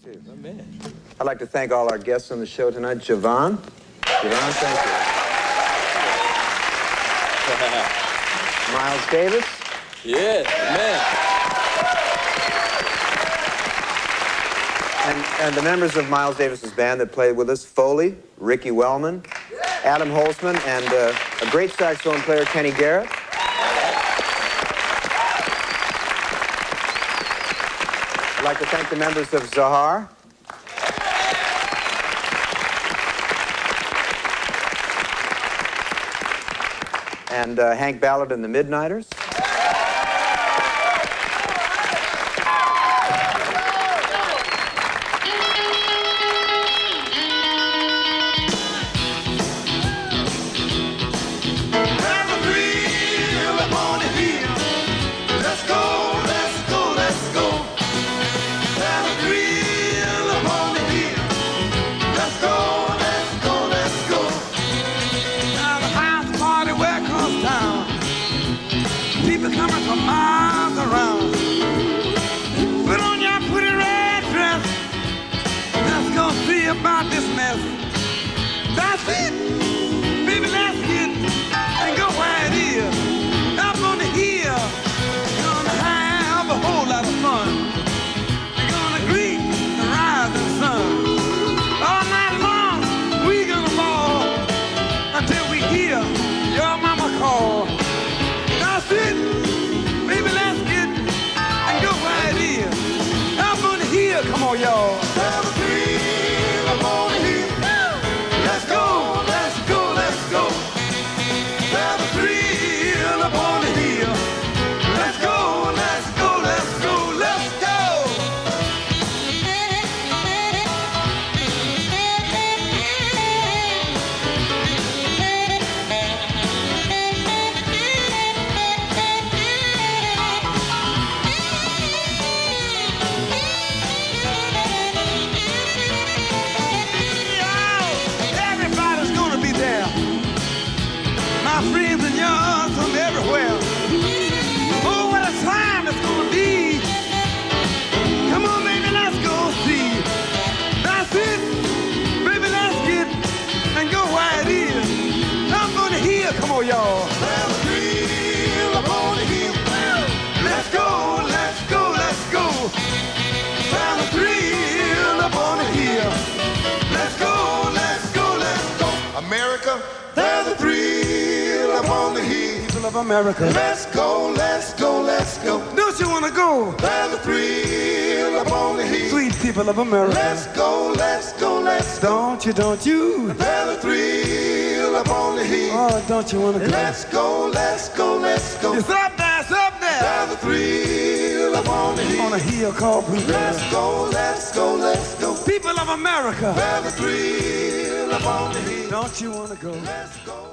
too. Oh, man. I'd like to thank all our guests on the show tonight. Javon. Javon, thank you. Miles Davis. Yeah, man. And the members of Miles Davis's band that played with us, Foley, Ricky Wellman, Adam Holtzman, and a great saxophone player, Kenny Garrett. I'd like to thank the members of Zahar. And Hank Ballard and the Midnighters. People coming from miles around. Put on your pretty red dress. Let's go see about this mess. That's it. Baby, let's get and go where it is. Up on the hill, you're gonna have a whole lot of fun. You're gonna greet the rising sun. All night long, we gonna ball until we hear your mama call. That's it. Baby, let's get and go where it is. Up on the hill, come on, y'all. Have a dream up on the hill. Let's go, let's go, let's go. Have a dream up on the hill. Let's go, let's go, let's go, let's go. My friends and yours from everywhere. Oh, what a time it's gonna be. Come on, baby, let's go see. That's it. Baby, let's get and go where it is. I'm gonna hear, come on, y'all. Have a dream up on the hill. Let's go, let's go, let's go. Have a dream up on the hill. Let's go, let's go, let's go. America, there's a thrill up on the hill. People of America, let's go, let's go, let's go. Don't you wanna go? There's a thrill up on the hill. Sweet people of America, let's go, let's go, let's go. Don't you, don't you? There's a thrill up on the hill. Oh, don't you wanna go? Let's go, let's go, let's go. It's up there, it's up there. There's a thrill up on the hill. On a hill called Blue. Let's go, let's go, let's go. People of America, there's a thrill up on the hill. Don't you wanna go? Let's go.